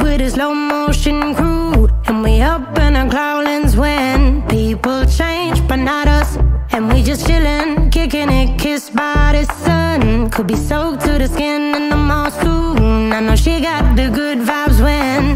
with a slow motion crew, and we up in our growlings when people change, but not us. And we just chillin', kicking it, kissed by the sun. Could be soaked to the skin in the mall soon. I know she got the good vibes when